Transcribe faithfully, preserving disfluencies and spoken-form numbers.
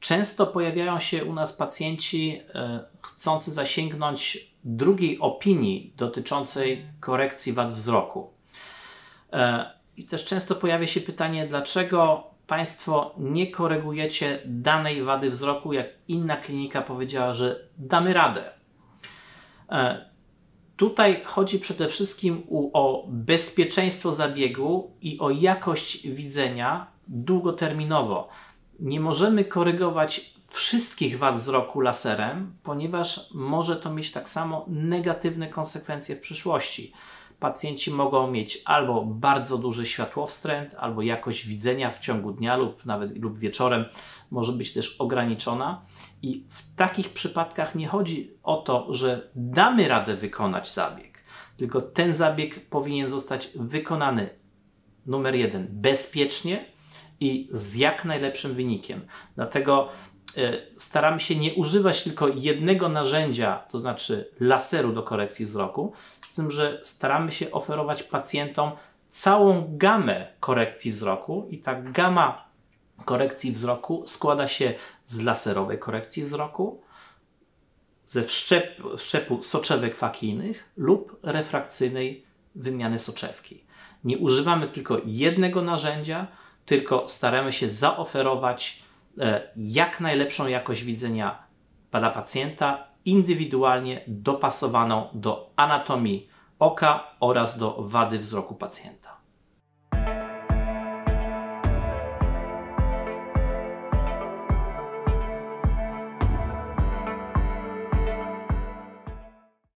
Często pojawiają się u nas pacjenci e, chcący zasięgnąć drugiej opinii dotyczącej korekcji wad wzroku. E, I też często pojawia się pytanie, dlaczego Państwo nie korygujecie danej wady wzroku, jak inna klinika powiedziała, że damy radę. E, tutaj chodzi przede wszystkim u, o bezpieczeństwo zabiegu i o jakość widzenia długoterminowo. Nie możemy korygować wszystkich wad wzroku laserem, ponieważ może to mieć tak samo negatywne konsekwencje w przyszłości. Pacjenci mogą mieć albo bardzo duży światłowstręt, albo jakość widzenia w ciągu dnia lub nawet lub wieczorem może być też ograniczona. I w takich przypadkach nie chodzi o to, że damy radę wykonać zabieg, tylko ten zabieg powinien zostać wykonany numer jeden bezpiecznie i z jak najlepszym wynikiem. Dlatego y, staramy się nie używać tylko jednego narzędzia, to znaczy laseru do korekcji wzroku, z tym, że staramy się oferować pacjentom całą gamę korekcji wzroku i ta gama korekcji wzroku składa się z laserowej korekcji wzroku, ze wszczep, wszczepu soczewek fakijnych lub refrakcyjnej wymiany soczewki. Nie używamy tylko jednego narzędzia, tylko staramy się zaoferować e, jak najlepszą jakość widzenia dla pacjenta, indywidualnie dopasowaną do anatomii oka oraz do wady wzroku pacjenta.